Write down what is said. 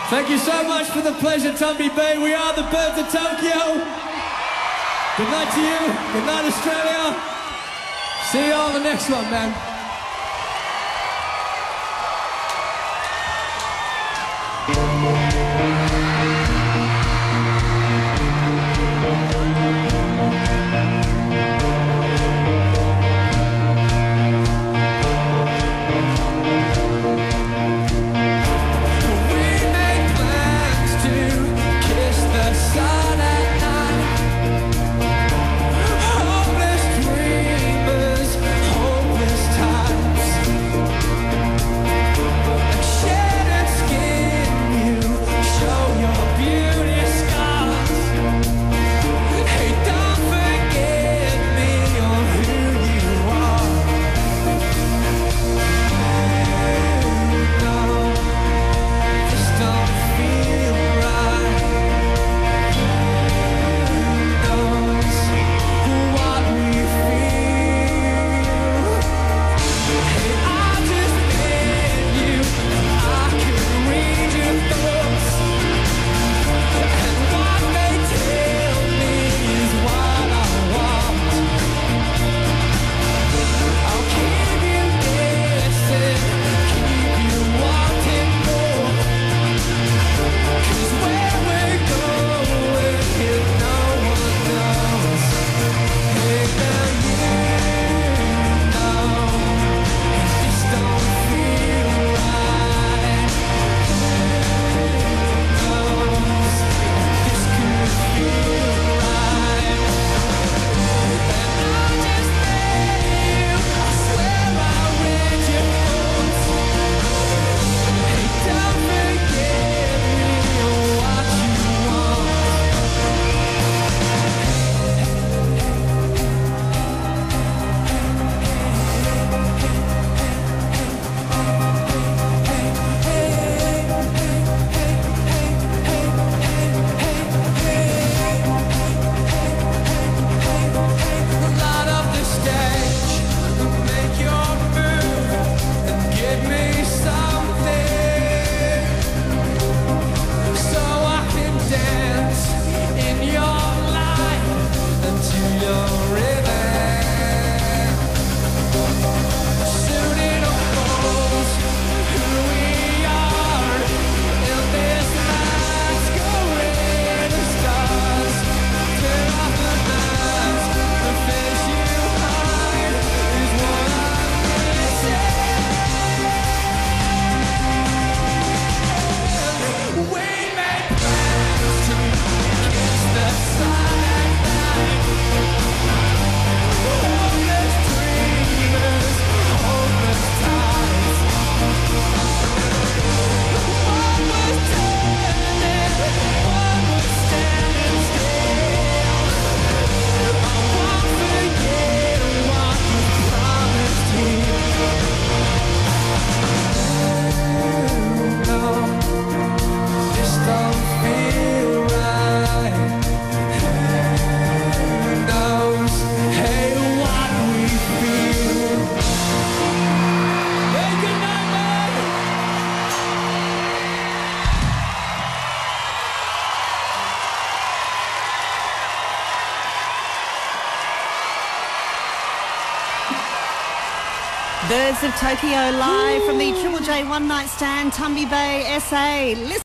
Thank you so much for the pleasure, Tumby Bay. We are the Birds of Tokyo. Good night to you. Good night, Australia. See you on the next one, man. Birds of Tokyo live from the Triple J One Night Stand, Tumby Bay, SA. Listen